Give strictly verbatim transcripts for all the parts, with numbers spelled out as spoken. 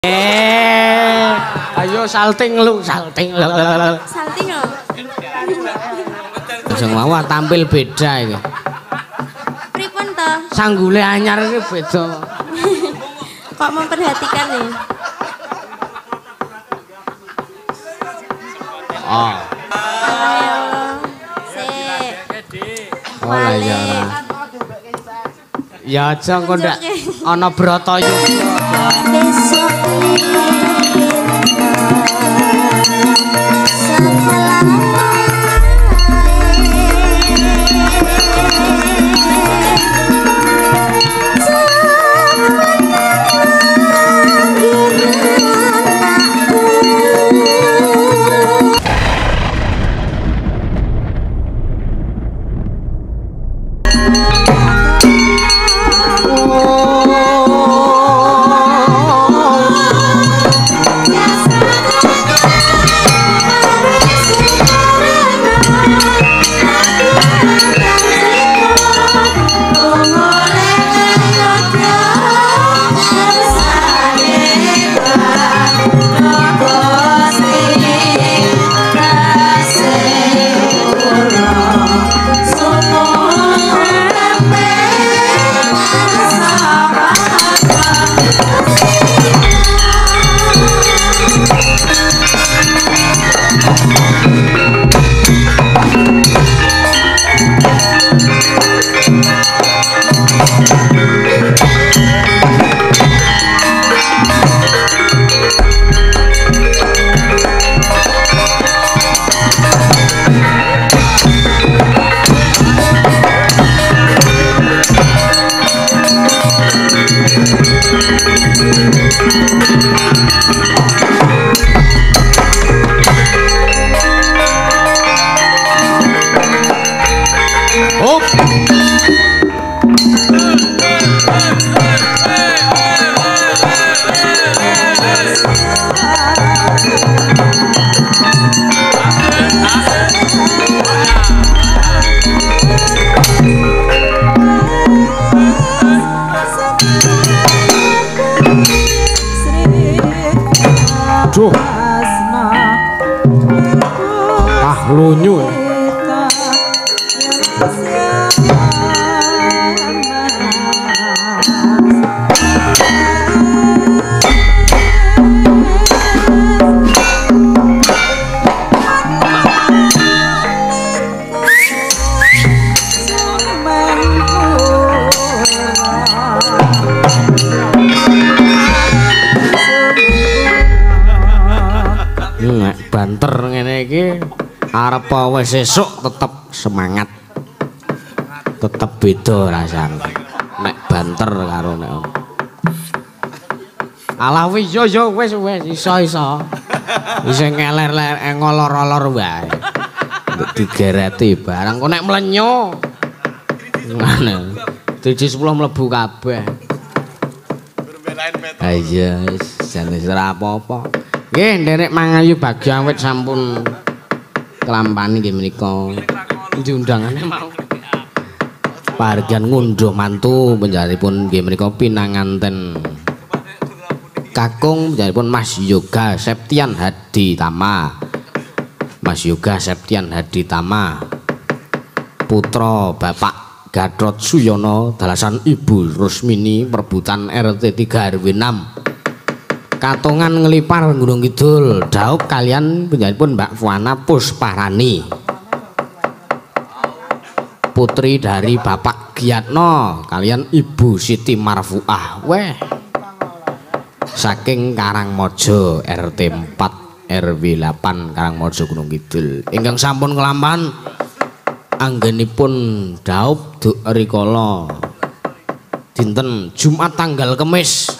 Eh, ayo salting lu, salting. Salting lho. Sing mau tampil beda iki. Pripun to? Sanggule anyar iki beda. Kok memperhatikan nih? Oh. Ayo. Sik. Oh lah ya. Ya aja kok ndak ana Bratayuda. Besok Duh. Ah lunyu. Banter ngene iki arep wis esuk tetep semangat. Tetep beda rasane. Nek banter karo nek. Alah wis yo yo wis wis iso iso. Wis ngeler-ler ngolor-olor wae. Ndek digereti barang kok nek mlenyo. Ngene. tujuh sepuluh mlebu kabeh. Ha iya wis jane ora apa-apa. Nggih, nderek mangayu Bagja wit sampun kelampani nggih menika. Diundangane mau. Pargian ngunduh mantu panjenenganipun nggih menika pinanganten kakung panjenenganipun Mas Yoga Septian Hadi Tama. Mas Yoga Septian Hadi Tama. Putra Bapak Gatot Suyono dalasan Ibu Rusmini perebutan R T tiga R W enam. Katongan ngelipar Gunung Kidul daup kalian penyanyi Mbak Fuana Pusparani, putri dari Bapak Giatno kalian Ibu Siti Marfuah weh saking Karangmojo R T empat R W delapan Karangmojo Gunung Kidul ingkang sampun kelampan anggenipun daup duk rikala dinten Jumat tanggal Kemis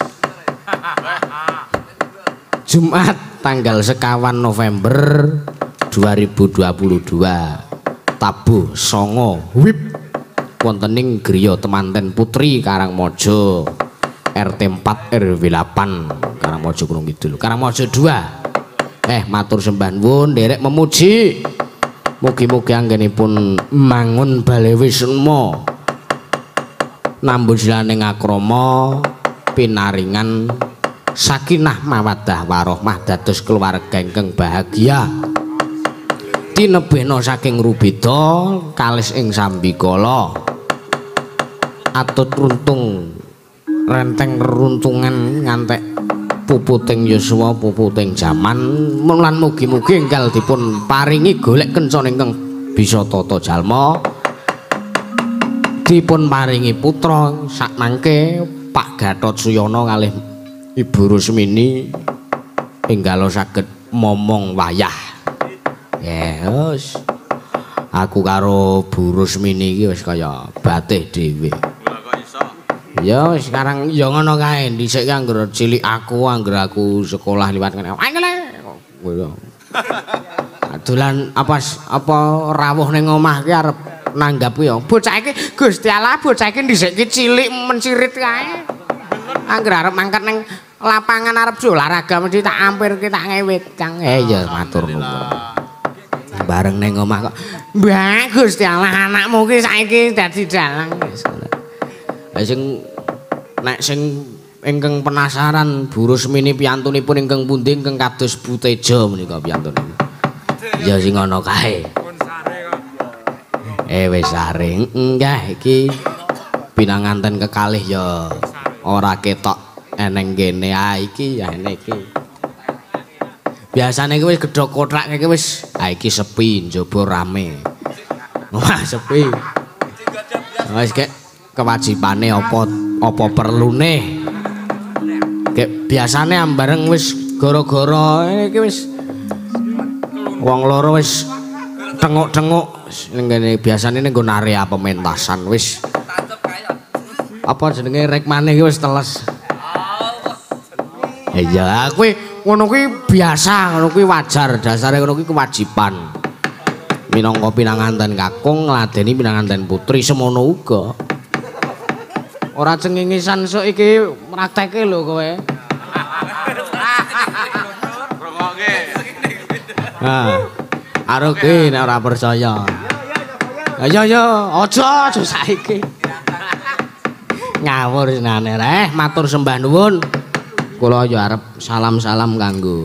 Jumat tanggal sekawan November dua ribu dua puluh dua tabuh songo wip wontening griya temanten putri Karangmojo R T empat R W delapan Karangmojo Gunung Kidul. Karangmojo dua eh matur sembah nuwun nderek memuji mugi-mugi anggenipun mangun Bale Wisma nambun silaning akrama pinaringan sakinah mawaddah warohmah dados keluarga ingkang bahagia tinebena saking rubeda kalis ing sambikala atut runtung renteng reruntungan ngantek puputing yuswa puputing jaman lan mugi-mugi enggal dipun paringi golek kenca ingkang bisa tata jalma dipun paringi putra sakmangke Pak Gatot Suyana kalih Ibu Rusmini enggal saged momong wayah. Ya wis. Aku karo Bu Rusmini iki wis kaya batih dhewe. Ya sekarang ya ngono kae dhisik ki anggere cilik aku anggere aku sekolah liwat kene. Dolan apa apa rawuh ning omah ki arep nanggap ya. Bocah iki Gusti Allah bocah iki dhisik ki cilik mencirit kae. Anggere arep mangkat ning lapangan arep olahraga mesti tak ampirke tak ngewit Kang. Eh ya matur nuwun. Bareng ning omah kok Mbah Gusti Allah anakmu ki saiki dadi dalang. Lah sing nek sing ingkang penasaran Bu Rusmini piyantunipun ingkang pundi ingkang kados Bu Teja menika piyantunipun. Ya sing ngono kae. Eh wis saring enggak iki pinanganten kekalih ya ora ketok eneng kene ah iki ya ene iki. Biasane iki wis gedhok kothak iki wis ah iki sepi njaba rame. Wah sepi. Wis kek kewajibane apa apa perlune. Kek biasane ambareng wis gara-gara iki wis wong loro wis tenguk-tenguk ning kene biasane ning nggon area pementasan wis apa jenenge rek maneh iki wis teles. Ya kuwi ngono kuwi biasa, ngono kuwi wajar, dasare ngono kuwi kewajiban. Minangka pinanganten kakung ngladeni pinanganten putri semono uga. Ora cengengisan sok iki praktekke lho kowe. Rungokke. Ha. Karo ki nek ora percaya. Ayo yo, aja aja saiki. Ngawur senane reh, matur sembah nuwun. Kula yo arep salam-salam kanggo.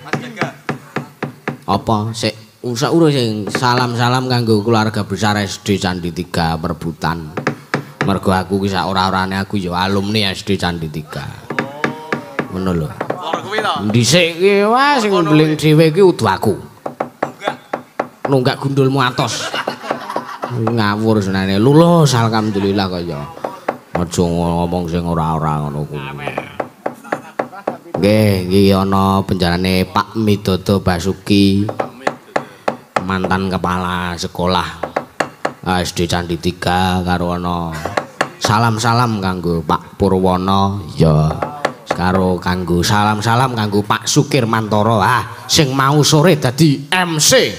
Apa sik usah urus sing salam-salam kanggo keluarga besar S D Candi tiga Perbutan. Mergo aku ki sak ora-orane aku yo alumni S D Candi tiga. Ngono lho. Loro kuwi to. Dhisik ki wah sing mbeling dhewe ki udu aku. Nunggak gundulmu atos. Ngawur senane lulus alhamdulillah kaya. Aja ngomong sing ora-ora ngono kuwi. Nggih, iki ana penjarane Pak Midodo Basuki. Mantan kepala sekolah S D Candi tiga karo ana salam-salam kanggo Pak Purwono ya karo kanggo salam-salam kanggo Pak Sukir Mantoro ah sing mau sore dadi M C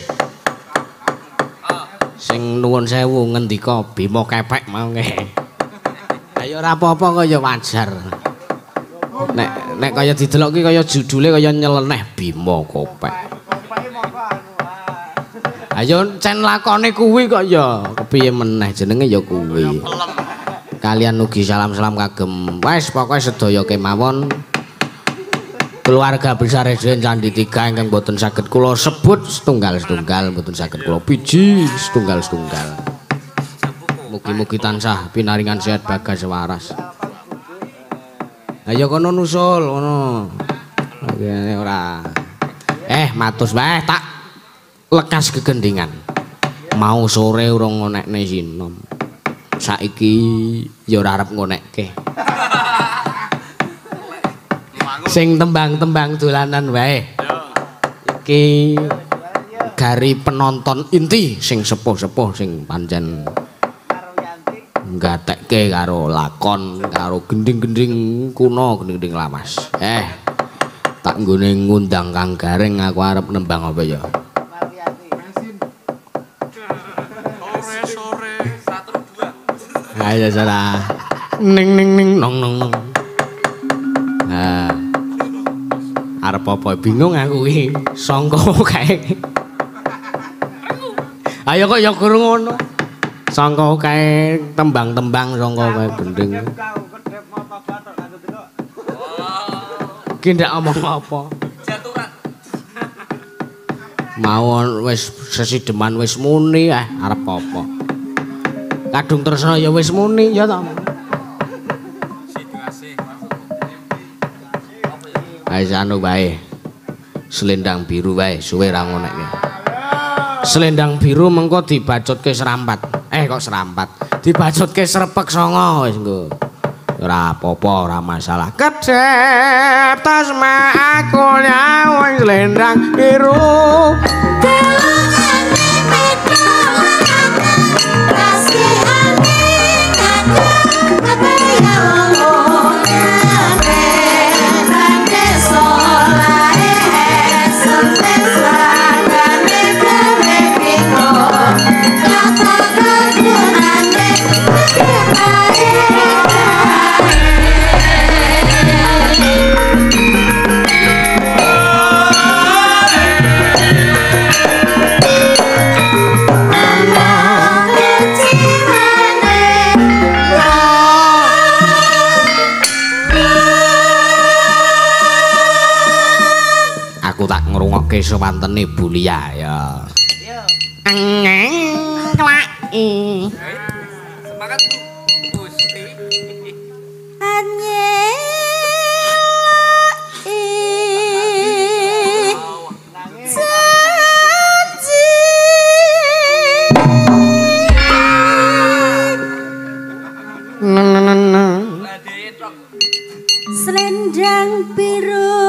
sing nuwun sewu ngendika Bima Kepek mau nggih. Ayo ora apa-apa kaya wajar. Nek nek kaya didelok ki kaya judule kaya nyeleneh Bima Kepek. Ayo cen lakone kuwi kok ya kepiye meneh jenenge ya kuwi. Kalian ugi salam-salam kagem wis pokoke sedaya kemawon keluarga besar S D Candi tiga ingkang boten saged kula sebut setunggal-setunggal boten saged kula piji setunggal-setunggal. Mugi-mugi tansah pinaringan sehat bagas waras. Ayo kono nusul ngono. Ngene ora. Eh matus wae tak lekas kegendingan. Mau sore urung ngonekne sinom. Saiki ya ora arep ngonekke. Sing tembang-tembang dolanan wae. Iki gari penonton inti sing sepuh-sepuh sing pancen nggatekke karo lakon karo gending-gending kuno gending-gending lawas. Eh tak nggone ngundang Kang Gareng aku arep nembang apa ya? Sore-sore satu dua. Ayo salah. Ning ning ning nong nong nong. Nah. Arep apa bingung aku iki. Sangka kae. Ayo kok ya guru ngono. Sangka kae tembang-tembang sangka kae gending. Ki ndak ngomong apa. Jaturan. Mawon wis sesideman wis muni eh arep apa. Kadung tresna ya wis muni ya ta. Ayo anu bae. Selendang biru wae suwe ra ngonekke. Selendang biru mengko dibacutke serampat. Eh kok serampat. Dibacutke srepek songo wis engko. Ora apa-apa, ora masalah. Kedep tasma aku nyawang selendang biru. Oke sewantene Bulia ya. Yo. Angeng klaki. Semangat Bu Gusti. Anye. Selendang biru,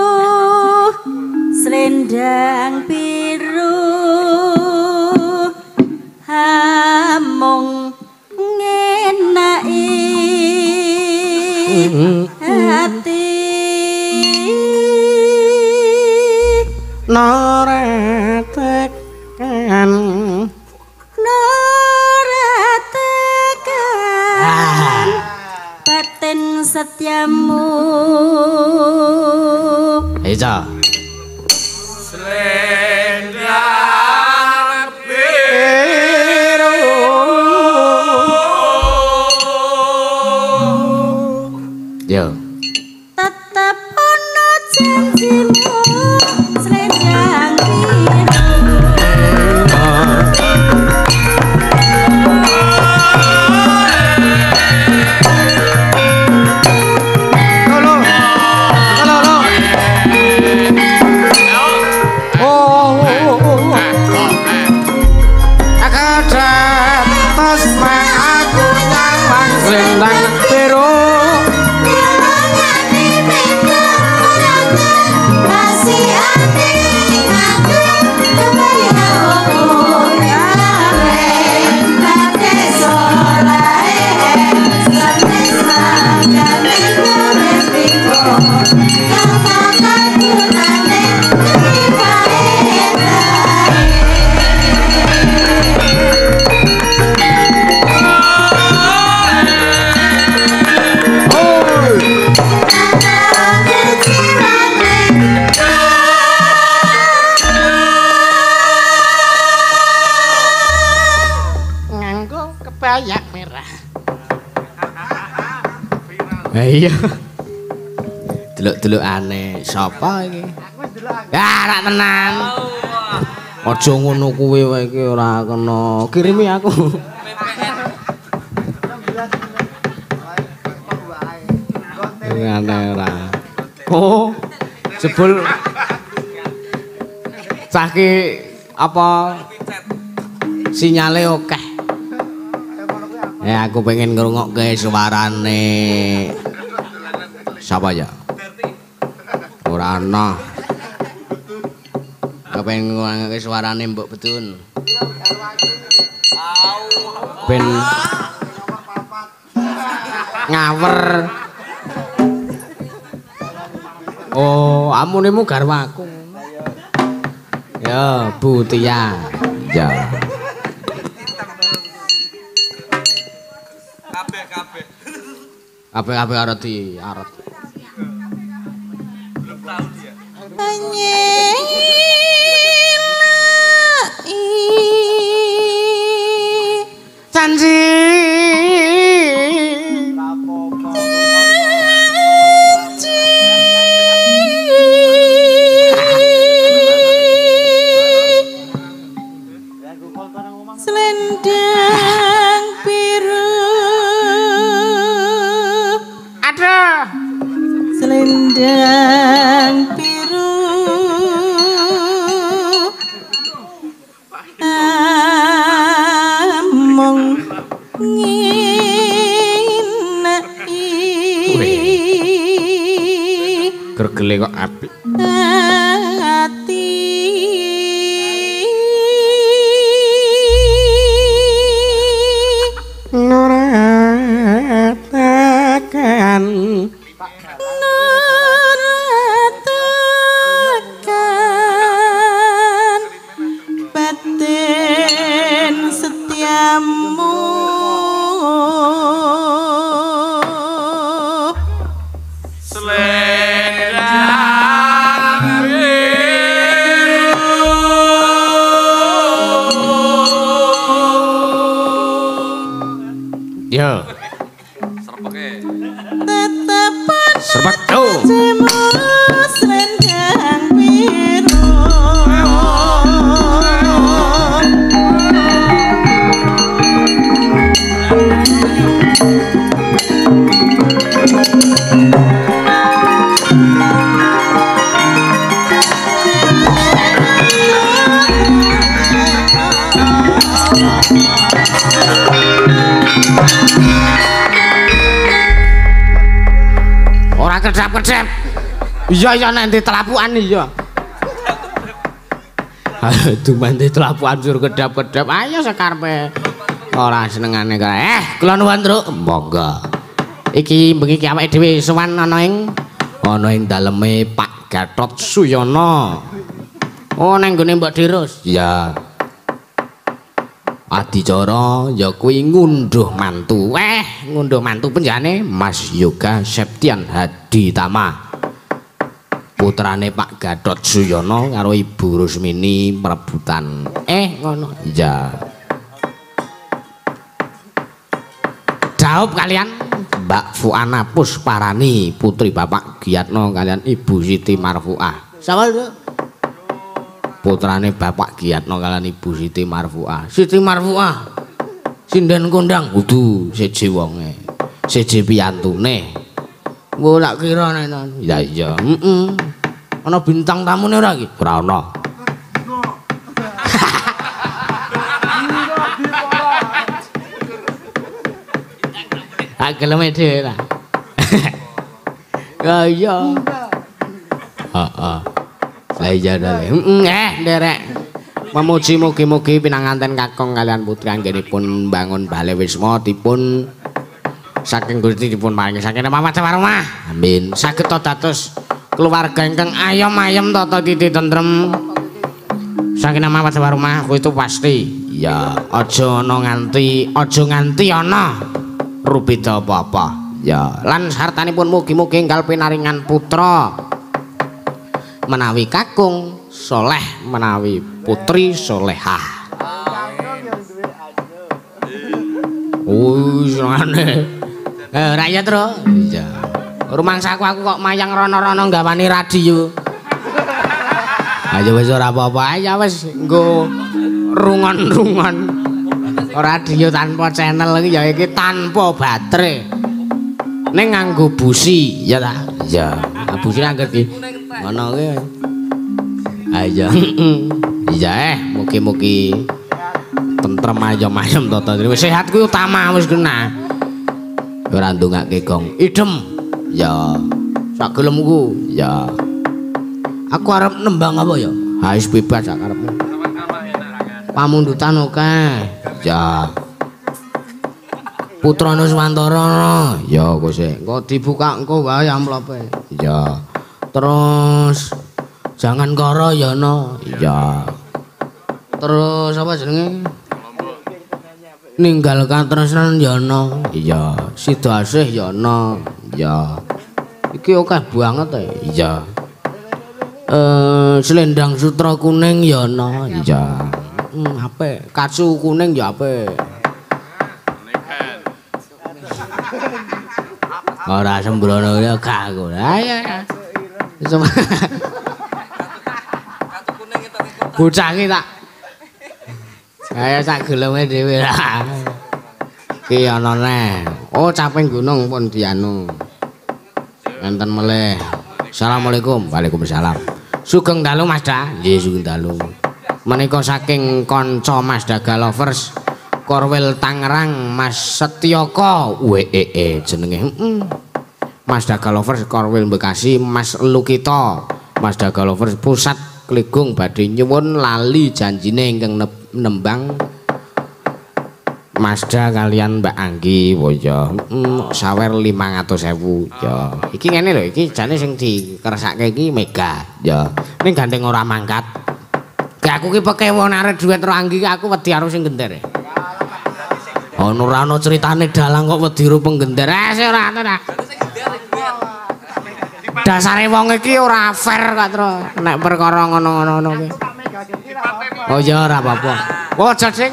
selendang biru, hamung ngenai hati noretekan noretekan batin setiamu. Eja Selendang biru. yo Tetap ono janjimu selendang biru. selendang biru kebayak merah. Iya. Delok-delok aneh, sapa iki? Ya, rak tenan. Aja ngono kuwi wae iki ora kena. Kirimi aku. Aneh ora. Oh, jebul cahke apa sinyale akeh. Ya aku pengen ngrungokke suarane. Siapa ya? Ora ana. Kepengen ngrungokke suarane Mbok Betun. Ben ngawer. Oh, amunimu garwaku. Ya, Bu Tia. Ya. Kabeh-kabeh arep di arep. Belum tahu dia. Janji. Senjang biru among nginei gregele kok apik ati nuratakan nuratakan batin setiamu yo Serpeke. tetapan serpek yo jimu selendang biru ora kedap-kedap iya iya nanti telapuan iya aduh nanti telapuan sur kedap-kedap ayo sekarepe ora senengane kok eh kula nuwun truk monggo iki bengi ki awake dhewe sowan ana ing ana ing daleme Pak Gatot Suyono oh nang gone Mbak Dirus ya adicara ya kuwi ngunduh mantu eh ngunduh mantu penjane Mas Yoga Septian Haditama putrane Pak Gatot Suyono karo Ibu Rusmini perebutan eh ngono ya jawab kalian Mbak Fuana Pusparani putri Bapak Giatno kalian Ibu Siti Marfuah sapa itu putrane Bapak Giatno kalian Ibu Siti Marfuah Siti Marfuah sinden kondang kudu siji wonge siji piyantune engko lak kira nenan ya iya heeh ana bintang tamune ora iki ora ana gelem dhewe ta. Ya iya. Heeh. Lah iya dalem. Eh, nderek. Memuji mugi-mugi pinanganten kakung kalian putri anggenipun bangun Bale Wisma dipun saking Gusti dipun paringi saking Mamat Sawarma. Amin. Saged to dados keluarga ingkang ayem-ayem tata titi tentrem. Saking Mamat Sawarma kuwi itu pasti. Ya, aja ana nganti, aja nganti ana rubeda apa-apa. Ya, lan sartanipun mugi-mugi enggal pinaringan putra menawi kakung soleh menawi putri solehah. Oh, senengane. Eh, rakyat ro. Iya. Rumangsaku aku kok mayang rono-rono nggawani radio. Ayo wis ora apa-apa, ya wis nggo rungon-rungon. Radio tanpa channel iki ya iki tanpa baterai. Ning nganggo busi, ya ta? Iya. Busi angger iki. Ngono kuwi. Ayo. Iya eh, mugi-mugi tentrem ayem-ayem tata sehat kuwi utama wis kena. Ora ndongake gong. Idem. Ya. Sak gelemku. Ya. Aku arep nembang apa ya? Ha wis bebas sak karepmu. Pamundutan oke. Ya. Putra Nuswantara. Ya kok sik. Engko dibuka engko wae amplope. Ya. Terus jangan karo ya no. Ya. Terus apa jenenge? Ninggal katresnan ya no. Iya. Sida asih ya no. Ya. Iki akeh banget e. Iya. Eh selendang sutra kuning ya no. Iya. Hmm, apik. Kacu kuning ya apik. Ora sembrono ya gak aku. Ayo. Bocah iki tak. Kaya sak geleme dhewe lah. Ki ana neh. Oh, caping gunung pun dianu. Enten meleh Assalamualaikum. Waalaikumsalam. Sugeng dalu Mas Da. Nggih sugeng dalu. Menika saking kanca Mas Daga Lovers Korwil Tangerang Mas Setyaka wee jenenge. Heeh. Mas Daga Lovers Korwil Bekasi Mas Lukita. Mas Daga Lovers Pusat Kligung badhe nyuwun lali janjine ingkang nembang Masda kalian Mbak Anggi ya mm, sawer limang atus ewu ya iki ngene lho iki jane sing dikersake iki mega ya ning gandeng ora mangkat gak aku ki pekewon arek duit karo Anggi aku wedi karo sing genter ono ora ono critane dalang kok wedi karo penggenter eh sing ora ana ta dasare wong iki ora fair kok tru nek perkara ngono-ngono ki oh ya ora apa-apa oh jajing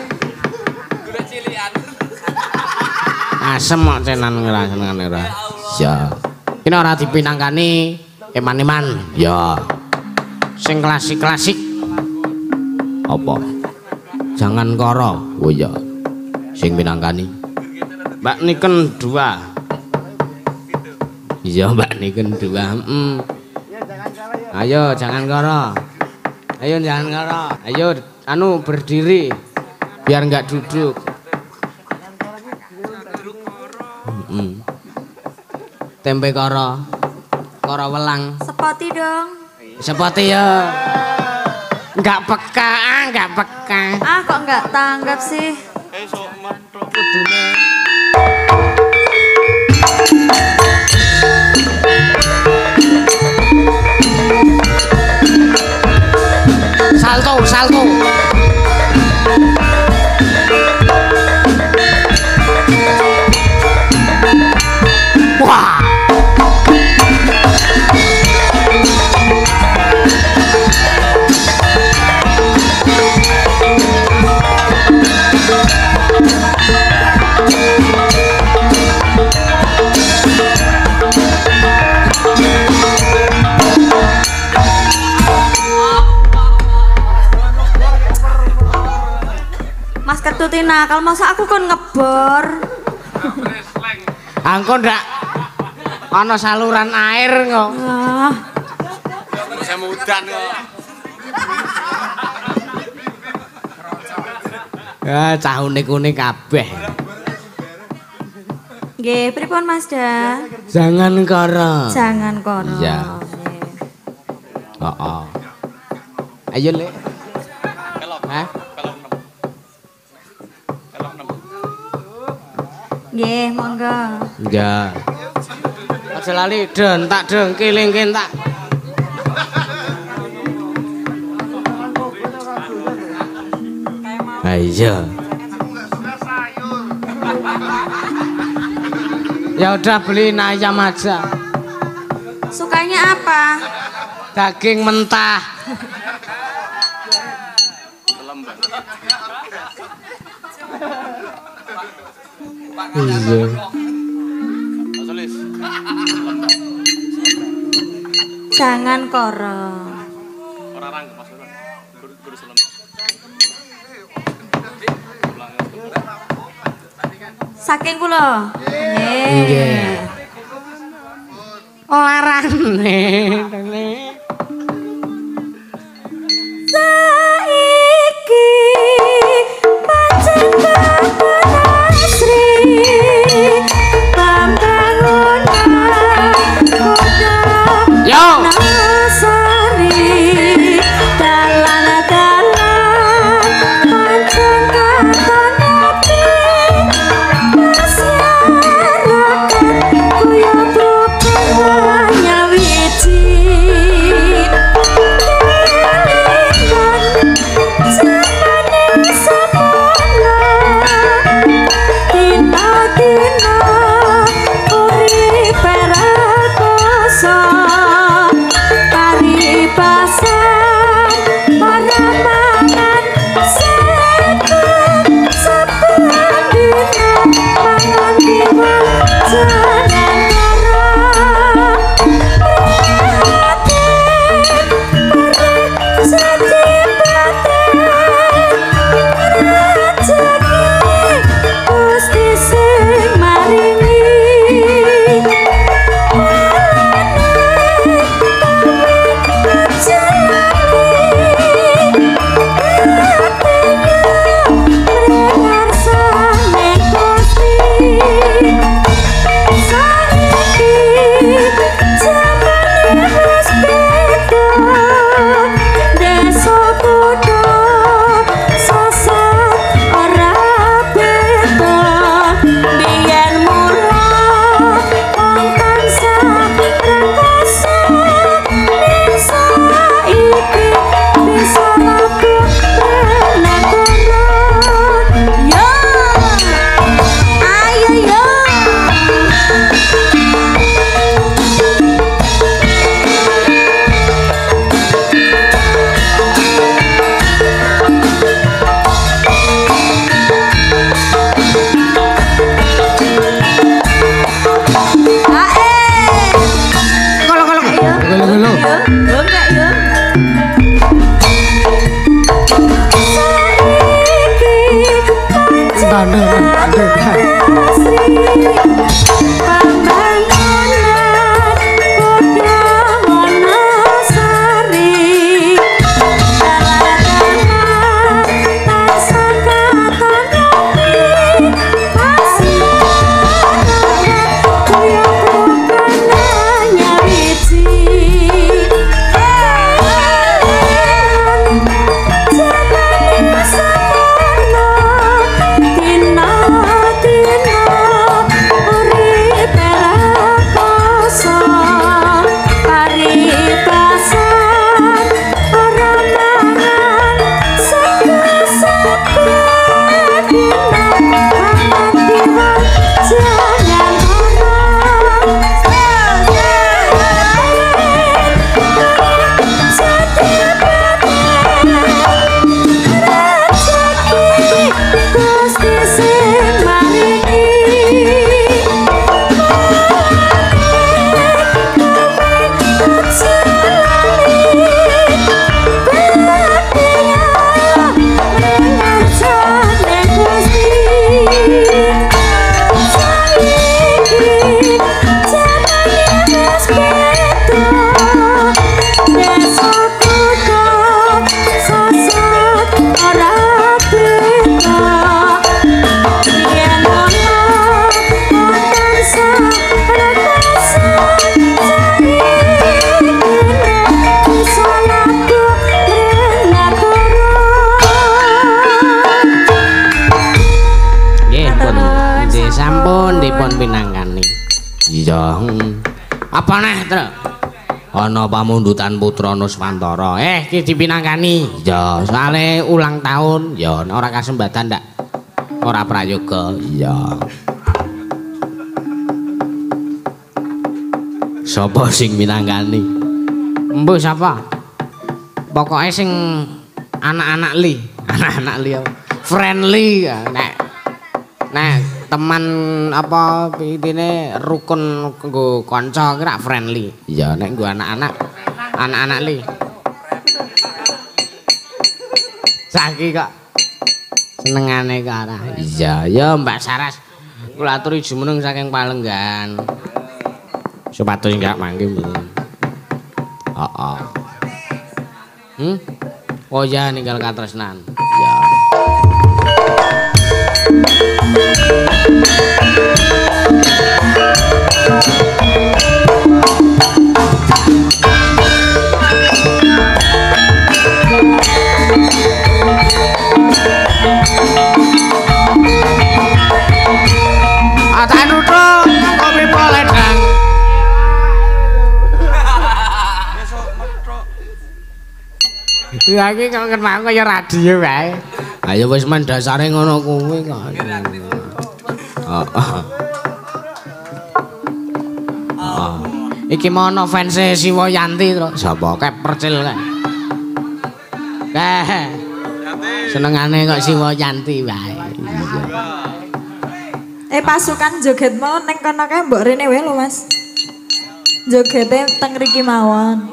asem kok cenan ngrasane ora. Ya. Ini ora dipinangkani eman-eman. Ya. Sing klasik-klasik. Apa? Jangan karo. Oh ya. Sing pinangkani. Mbak Niken dua. Iya Mbak Niken dua. Heeh. Ayo jangan karo. Ayo jangan karo. Ayo anu berdiri. Biar enggak duduk. Hmm. Tempe karo karo welang sepoti dong sepoti ya enggak peka ah enggak peka ah kok enggak tanggap sih salto salto wah Mas Ketutin nakal masa aku kon ngebor angko ndak ana saluran air kok ah Saya mudan kok. ya cah unik-unik kabeh nggih pripun Mas Da jangan karo jangan kono iya heeh ayo Le Hah? nggih monggo ya aja lali den tak deng kilingkin tak ayo ya udah beliin ayam aja sukanya apa daging mentah iya jangan koro saking kula nggih larane saiki pancen bangunan Sri pembangunan kota yo Nasari dalan-dalan pancen katon ati masyarakat kaya bukanya wiji enggak ya. Iya. Apa neh, Truk? Ana pamundutan putra Nuswantara. Eh, iki dipinangkani. Ya, soalé ulang tahun, ya ora kasembatan ndak. Ora prayoga. Iya. Sapa sing minangkani? Mbuh sapa? Pokoke sing anak-anak li, anak-anak li. Friendly nek nek teman apa intine rukun nggo kanca kira friendly. Ya nek nggo anak-anak anak-anak li. Saiki kok senengane kok ora. Iya, ya Mbak Saras. Kula aturi jumeneng saking Palenggan. Supados enggak mangke mboten. Heeh. Hmm? Oh ya ninggal katresnan. Ya. Atan utuk kopi poledang. Ya iki kok kenal kaya radio wae. Ayo wis men dasare ngono kuwi kok. Heeh. Oh. Iki mono fans e Siwa Yanti to. Sapa kek percil kae. Keh. Senengane kok Siwa Yanti wae. Eh pasukan joget mau neng kono kae mbok rene wae lho Mas. Jogete teng mriki mawon.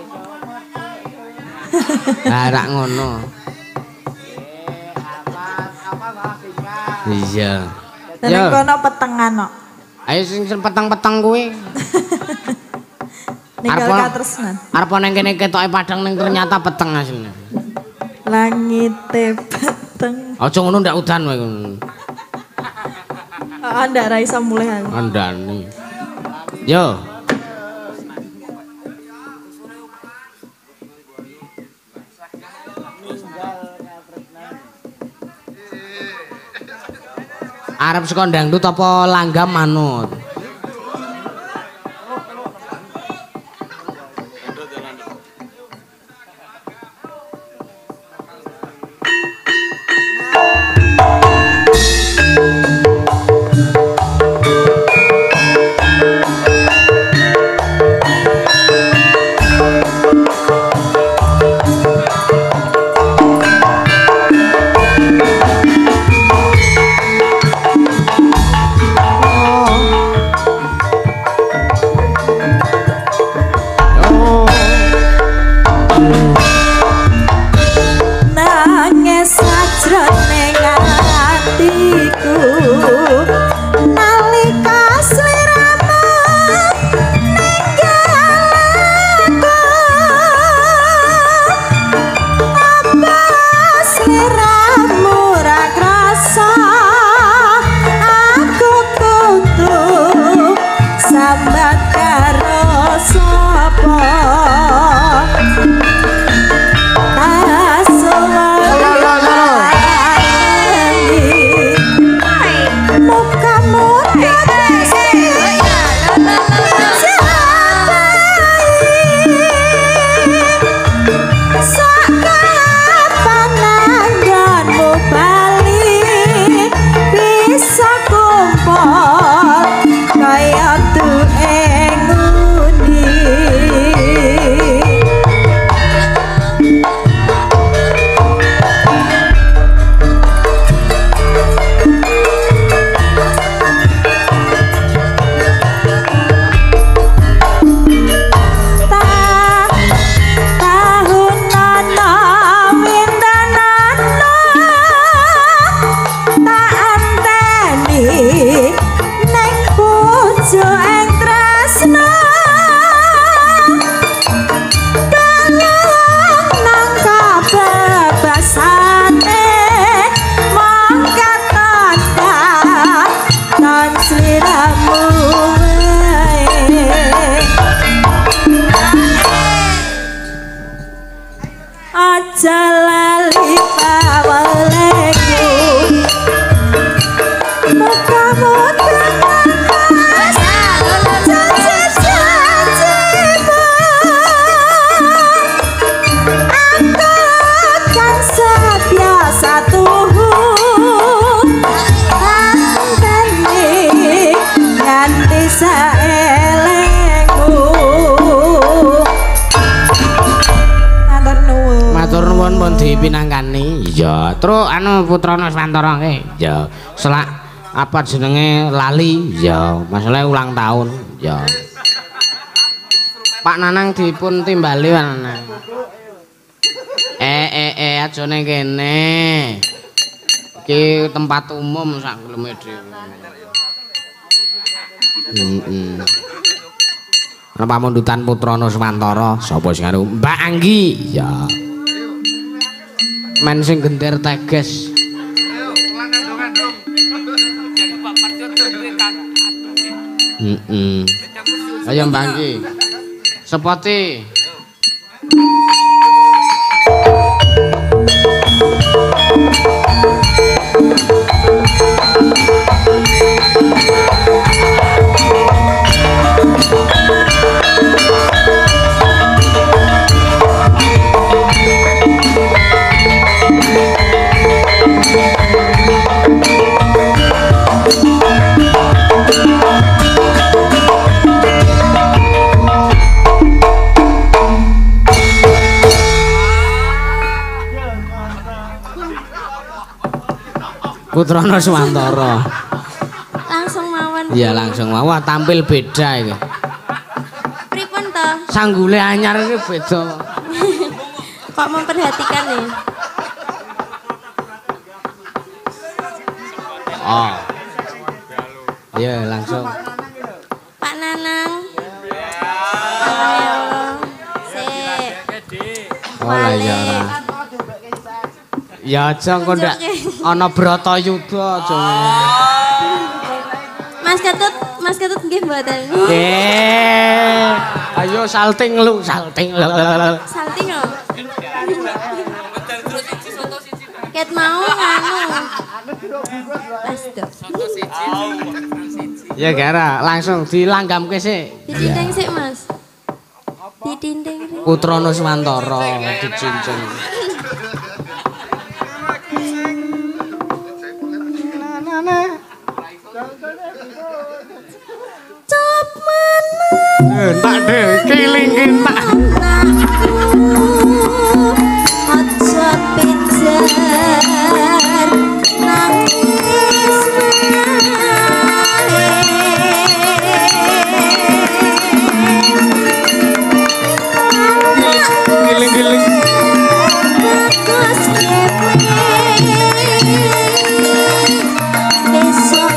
Lah rak ngono. Iya. Neng kono petengan kok. Ayo sing peteng-peteng kuwi. Ninggal katresnan. Arep nang kene ketoke padang ning ternyata peteng asline. Langite peteng. Aja ngono ndak udan kowe ngono. Oh, ndak ra iso mulih aku. Andani. Yo. Arep saka dangdut apa langgam manut? aja lali pawelengku muka-muka mas janji-janjimu aku akan setia satu anteni nganti saelengmu. Matur nuwun pun dipinangkani. Iya, terus anu Putrana Swantara nggih. Iya. Selak apa jenenge lali? Iya, masalah ulang tahun. Iya. Pak Nanang dipun timbali Pak Nanang. Eh eh eh aja ning kene. Iki tempat umum sak geleme dhewe. Heeh. Ana pamundutan Putrana Swantara, sapa sing aru Mbak Anggi? Ya. Men sing genter teges. Heeh. Ayo Mbak Anggi. Sepoti. Putrana Swantara. Langsung mawon. Iya langsung mawon. Wah tampil beda iki. Pripun to? Sanggule anyar iki beda. Kok memperhatikan nih? Oh. Iya langsung. Pak Nanang. Ayo. Sik. Oh lah iya ora. Ya aja kok ndak ana Bratayuda aja. Mas Ketut, Mas Ketut nggih mboten. Eh, ayo salting lu, salting. Salting lho. Ket mau nganu. Astaga. Ya gara langsung dilanggamke sik. Ditinding sik, Mas. Ditinding. Putrana Swantara dicincin. Cop mana? Tak deh, kilingin tak. Aja pijar nangis Giling-giling. bagus kewe besok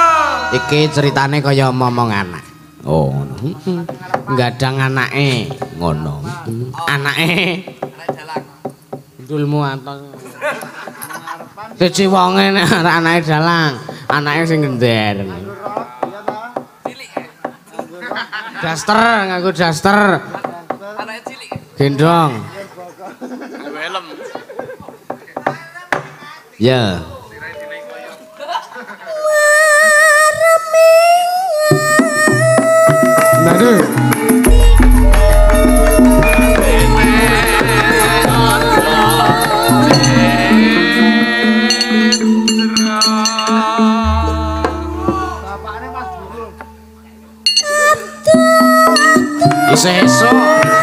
Iki ceritane kaya momong anak. Oh, ngono. Gadang anake. ngono. Anake Dulmu Anton. Siji wonge nek anake dalang, anake sing gender. Daster, nganggo daster. Anake cilik. Gendong. Helm. Ya. Aduh. Isih esuk.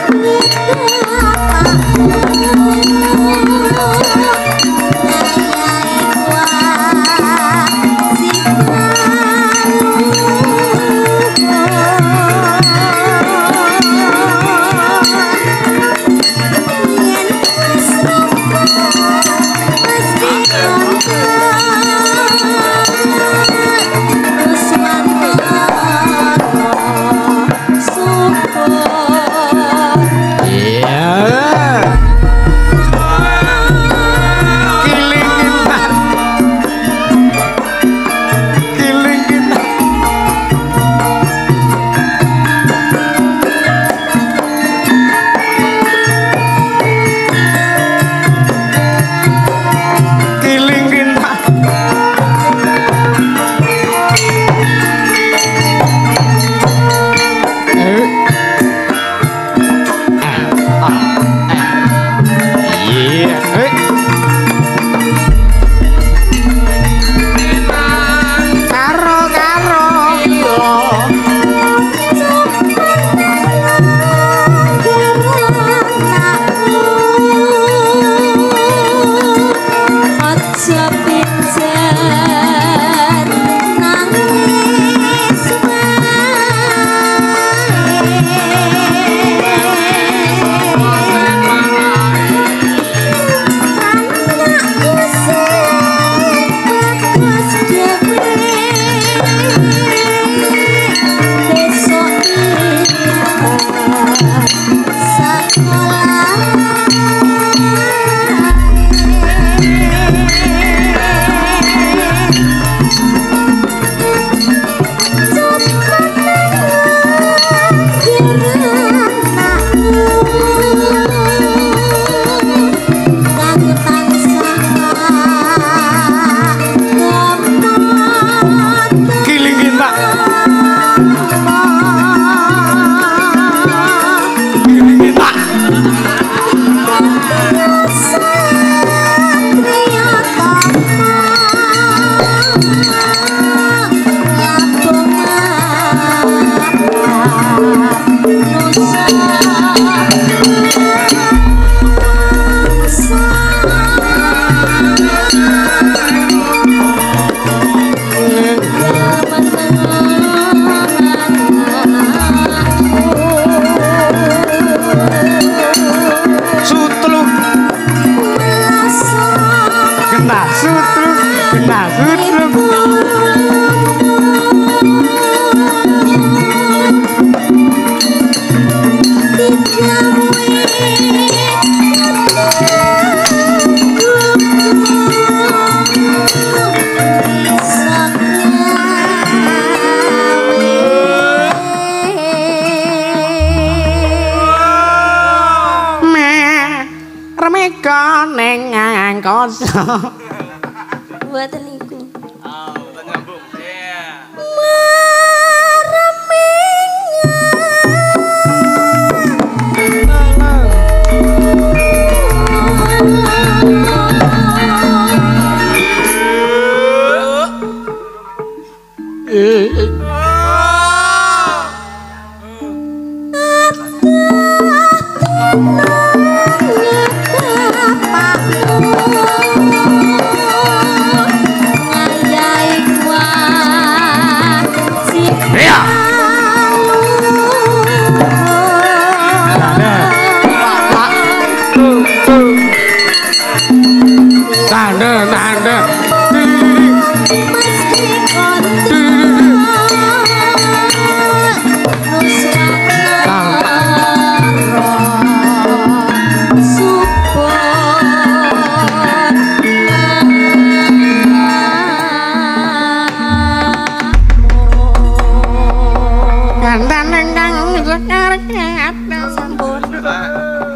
Buatan iku. Oh, buatan nyambung. Iya.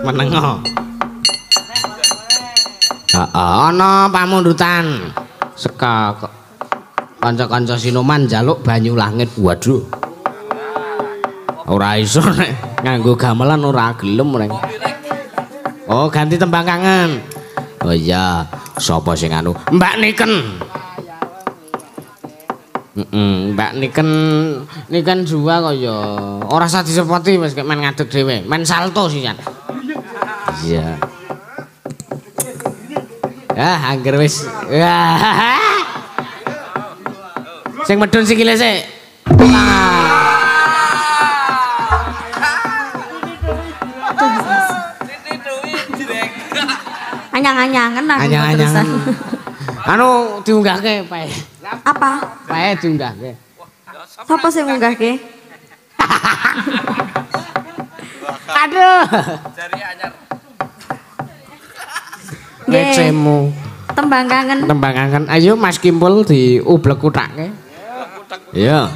menengo. Heeh, ana pamundutan seka kanca-kanca Sinoman njaluk banyu langit. Waduh. Ora iso nek nganggo gamelan ora gelem reng. Oh, ganti tembang kangen. Oh iya, sapa sing anu? Mbak Niken. Heeh, Mbak Niken Niken Jua kaya ora usah disepoti wis men ngadeg dhewe, men salto sisan. Iya. Ah, angger wis. Sing medun sikile sik. Anyang-anyangan aku Anyang-anyangan. Anu diunggahke pae. Apa? Pae diunggahke. Sapa sing ngunggahke? Aduh. Jari anyar. Lecemu. Tembang kangen. Tembang kangen. Ayo Mas Kimpul diublek kutake. Iya.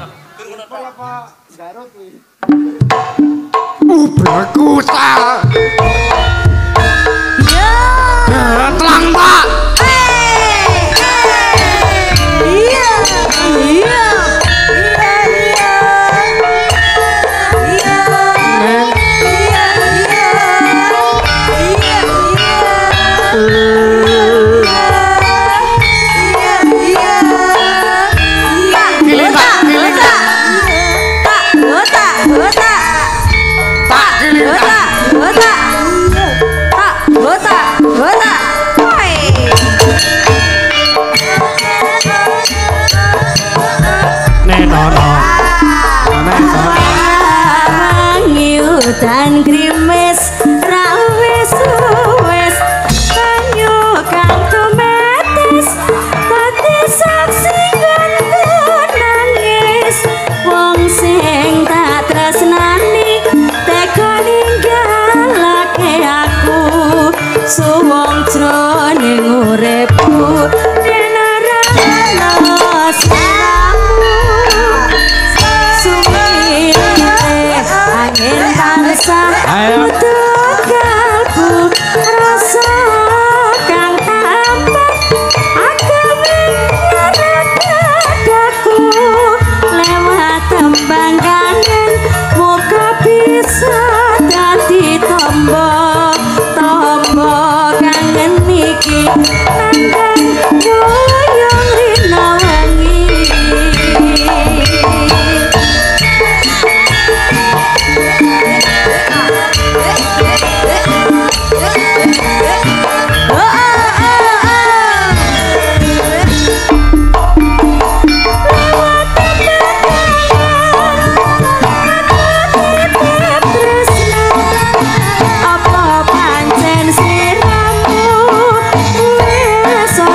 Ublek kutak. Telang Pak. Iya. Iya. Dan grimes rawes wes banyu kang tumetes dadi saksi nangis wong sing tak tresnani tega ninggalake aku suwung jroning uripku Ayo. Kalbu rasa kang tampak agawe dadaku lewat tembang kangen muga bisa dadi tombo tombo kangen iki nandang yoyong rina wengi. So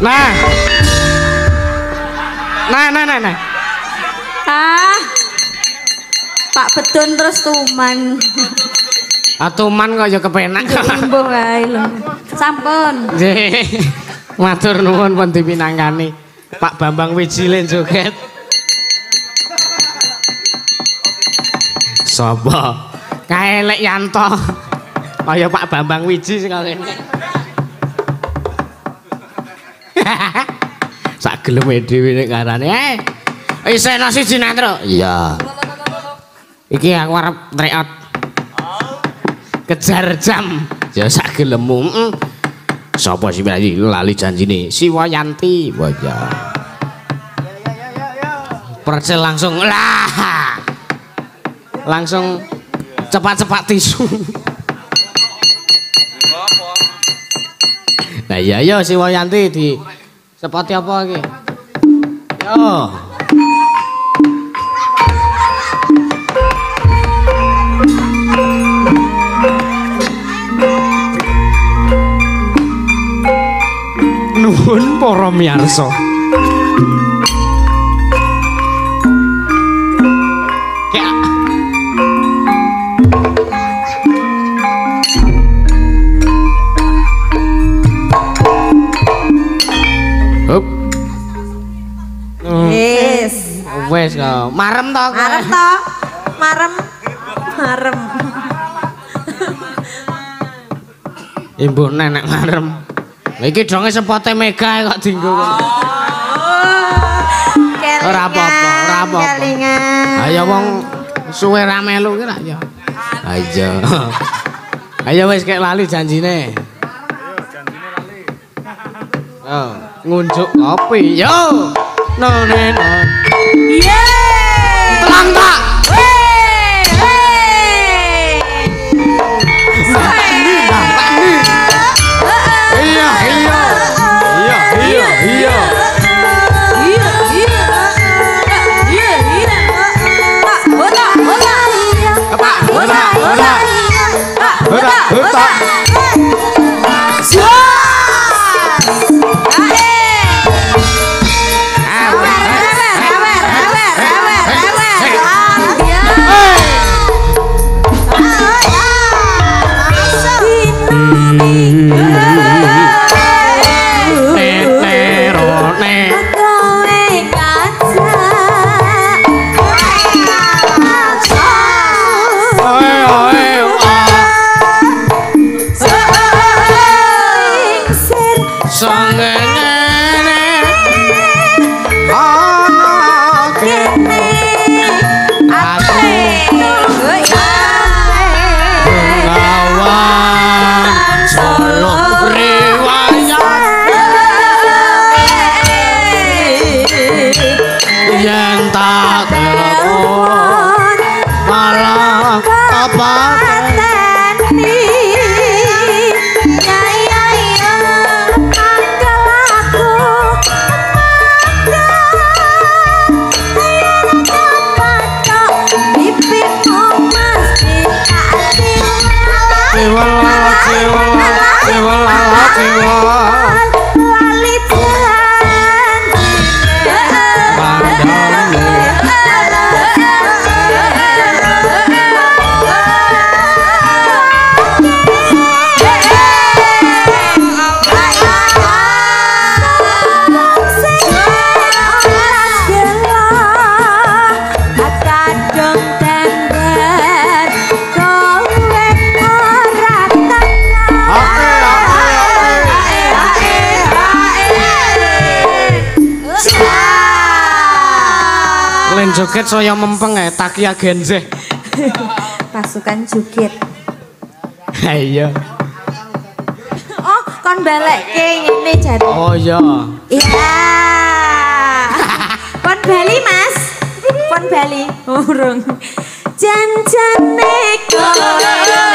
Nah. Nah, nah, nah, nah. Ah. Pak Bedun terus tuman. Atuman kok ya kepenak. Imbuh wae lho. Sampun. Nggih. Matur nuwun pun dipinangkani. Pak Bambang Wijilin joget. Sapa? Kaelek Yanto. Kaya Pak Bambang Wiji sing kene. Sak geleme dhewe nek ngarane. Eh. Isih ana siji netro. Iya. Iki aku arep tryout. Kejar jam. Ya sak gelemmu. Heeh. Sapa sih lali lali janjine? Siwayanti. Wah ya. Percel langsung lah. Langsung cepat-cepat tisu. Nah iya yo Siwayanti di sepati apa iki? Yo. Nuhun para miyarsa. Hup. Wis. Wis kok. Marem to kowe. Marem to. Marem. Marem. Imbuh nenek marem. Lah iki donge sepote Mega kok dienggo kok. Ora apa-apa, ora apa-apa. Ayo wong suwe ra melu ki ra ya. Ayo. Ayo wis kek lali janjine. Ayo janjine lali. Oh, ngunjuk kopi. Yo. No no no. Yeay! Telang tak? Wey! Wey! Iya, iya. Iya, iya, iya. Iya, iya. Iya, iya. Hola, hola. Apa? Hola, hola. Hola, hola. Joget saya mempeng ya, Takia Genze. Pasukan joget. Iya. Oh, kon balekke ngene jare. Oh iya. Iya. Pon Bali, Mas. Pon Bali. Urung. Jan-jane kowe.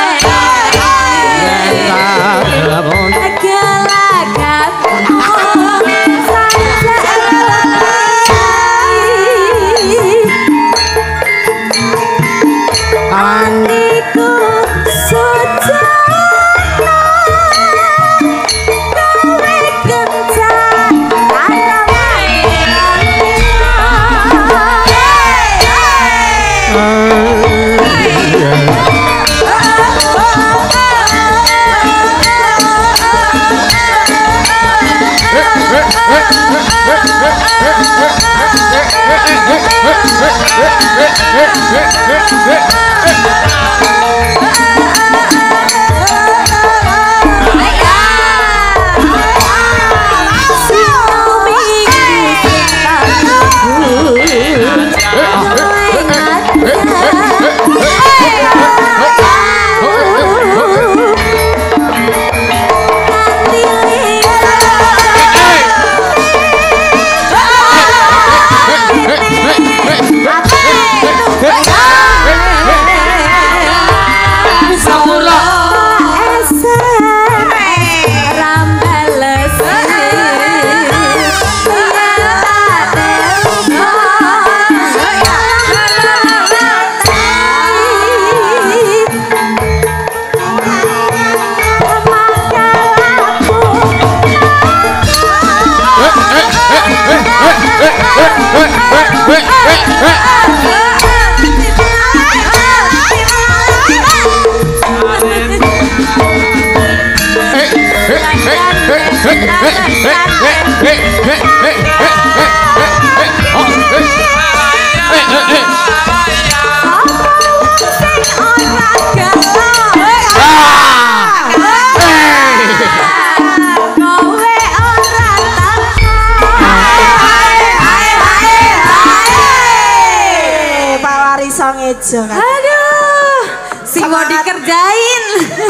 Aniku sujana kowe kencana Aduh, sing mau dikerjain.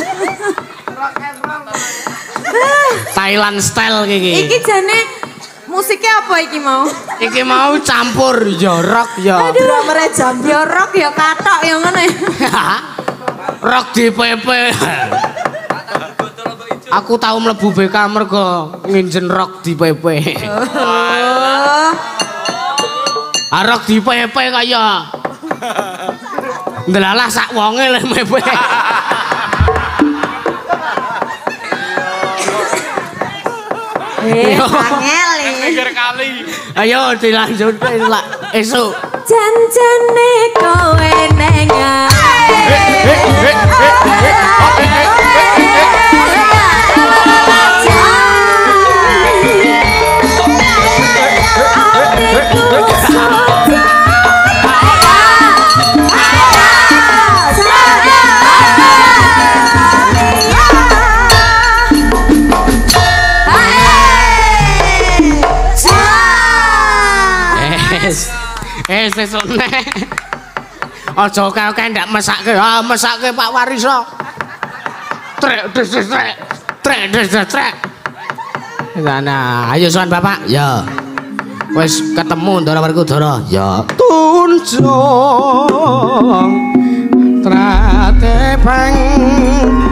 Thailand style iki. Iki jane musiknya apa iki mau? Iki mau campur ya rock ya. Aduh, drummer jam ya rock ya katok ya ngono ya. Rock di P P. Aku tahu mlebu B K mergo nginjen rock di P P. Oh. Ah rock di P P kaya. Ndelalah sak wonge le P P. Eh, angel Mikir kali. Ayo dilanjutke lak esuk. Janjane kowe neng Eh sesone. Aja kok ndak mesake. Ah mesake Pak Wariso. Trek des trek. Trek des trek. Nah, ayo sowan Bapak. Ya. Wis ketemu Ndara Werkudara. Ya. Tunjung Tratepeng